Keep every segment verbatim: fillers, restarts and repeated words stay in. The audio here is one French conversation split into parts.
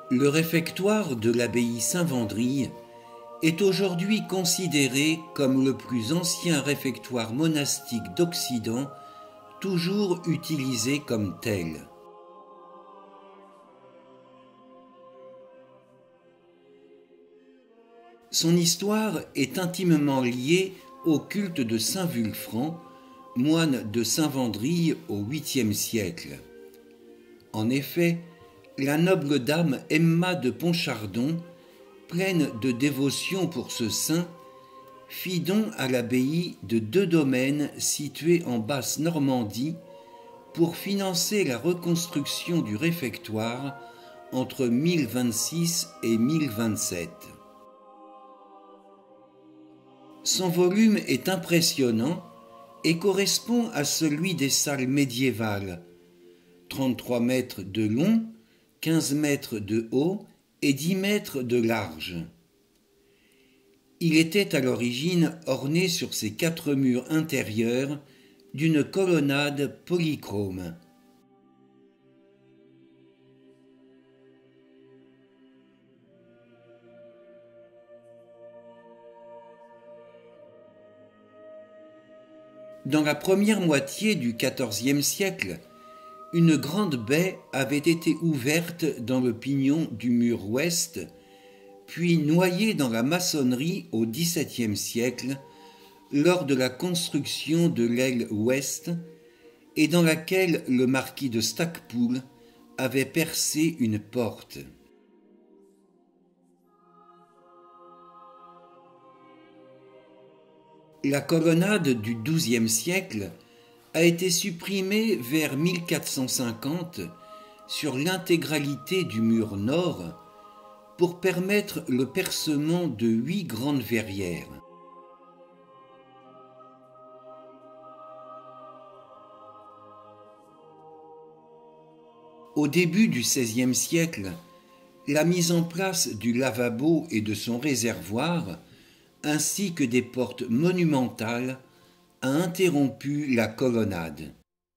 Le réfectoire de l'abbaye Saint-Wandrille est aujourd'hui considéré comme le plus ancien réfectoire monastique d'Occident, toujours utilisé comme tel. Son histoire est intimement liée au culte de saint Wulfran, moine de Saint-Wandrille au huitième siècle. En effet, la noble dame Emma de Pontchardon, pleine de dévotion pour ce saint, fit don à l'abbaye de deux domaines situés en Basse-Normandie pour financer la reconstruction du réfectoire entre mille vingt-six et mille vingt-sept. Son volume est impressionnant et correspond à celui des salles médiévales, trente-trois mètres de long, quinze mètres de haut et dix mètres de large. Il était à l'origine orné sur ses quatre murs intérieurs d'une colonnade polychrome. Dans la première moitié du quatorzième siècle, une grande baie avait été ouverte dans le pignon du mur ouest, puis noyée dans la maçonnerie au dix-septième siècle lors de la construction de l'aile ouest et dans laquelle le marquis de Stackpoole avait percé une porte. La colonnade du douzième siècle a été supprimée vers mille quatre cent cinquante sur l'intégralité du mur nord pour permettre le percement de huit grandes verrières. Au début du seizième siècle, la mise en place du lavabo et de son réservoir, ainsi que des portes monumentales, a interrompu la colonnade.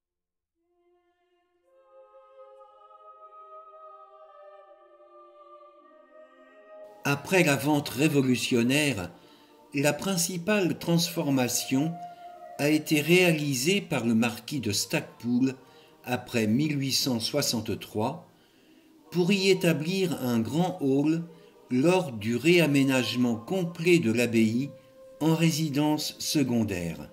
Après la vente révolutionnaire, la principale transformation a été réalisée par le marquis de Stackpoole après mille huit cent soixante-trois pour y établir un grand hall lors du réaménagement complet de l'abbaye en résidence secondaire.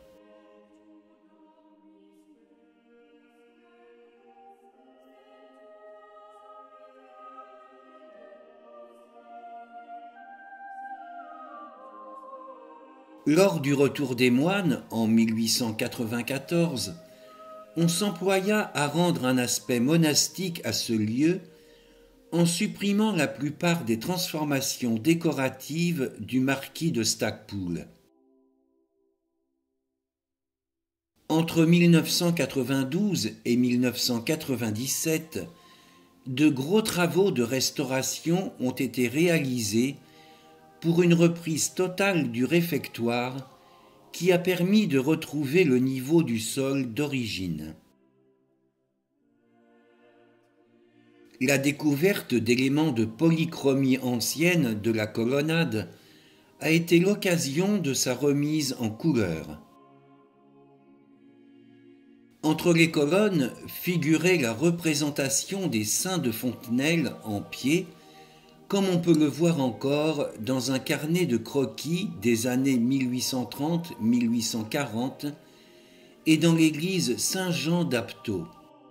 Lors du retour des moines en mille huit cent quatre-vingt-quatorze, on s'employa à rendre un aspect monastique à ce lieu en supprimant la plupart des transformations décoratives du marquis de Stackpoole. Entre mille neuf cent quatre-vingt-douze et mille neuf cent quatre-vingt-dix-sept, de gros travaux de restauration ont été réalisés pour une reprise totale du réfectoire qui a permis de retrouver le niveau du sol d'origine. La découverte d'éléments de polychromie ancienne de la colonnade a été l'occasion de sa remise en couleur. Entre les colonnes figurait la représentation des saints de Fontenelle en pied, comme on peut le voir encore dans un carnet de croquis des années mille huit cent trente à mille huit cent quarante et dans l'église Saint-Jean d'Apto.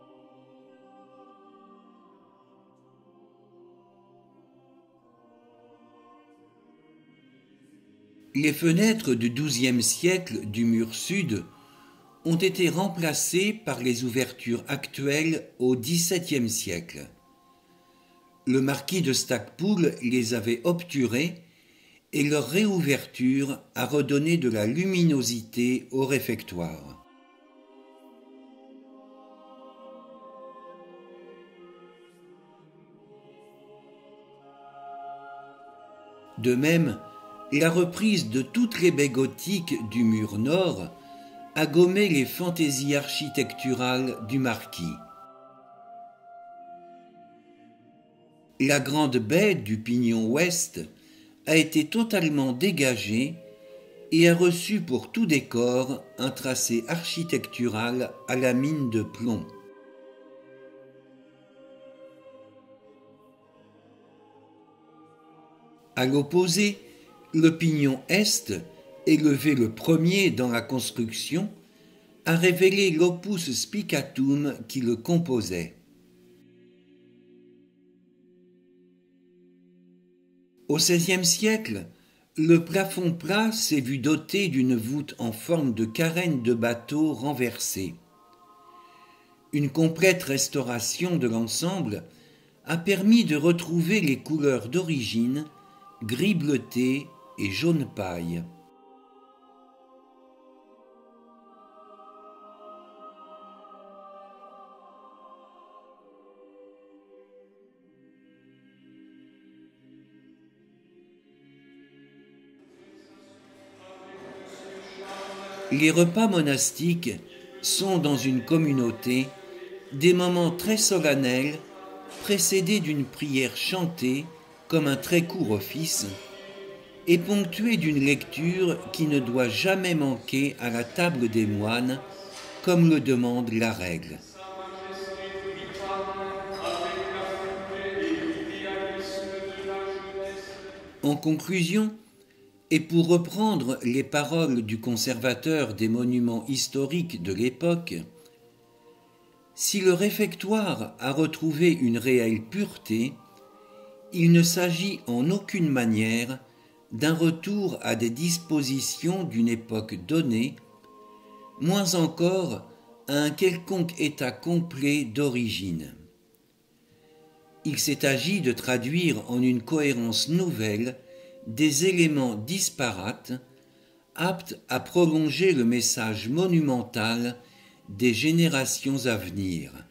Les fenêtres du douzième siècle du mur sud ont été remplacées par les ouvertures actuelles au dix-septième siècle. Le marquis de Stackpoole les avait obturées et leur réouverture a redonné de la luminosité au réfectoire. De même, la reprise de toutes les baies gothiques du mur nord a gommé les fantaisies architecturales du marquis. la grande baie du pignon ouest a été totalement dégagée et a reçu pour tout décor un tracé architectural à la mine de plomb. À l'opposé, le pignon est, élevé le premier dans la construction, a révélé l'opus spicatum qui le composait. Au seizième siècle, le plafond plat s'est vu doté d'une voûte en forme de carène de bateau renversée. Une complète restauration de l'ensemble a permis de retrouver les couleurs d'origine, gris bleuté et jaune paille. Les repas monastiques sont dans une communauté des moments très solennels précédés d'une prière chantée comme un très court office et ponctués d'une lecture qui ne doit jamais manquer à la table des moines comme le demande la règle. En conclusion, et pour reprendre les paroles du conservateur des monuments historiques de l'époque, si le réfectoire a retrouvé une réelle pureté, il ne s'agit en aucune manière d'un retour à des dispositions d'une époque donnée, moins encore à un quelconque état complet d'origine. Il s'est agi de traduire en une cohérence nouvelle des éléments disparates, aptes à prolonger le message monumental des générations à venir.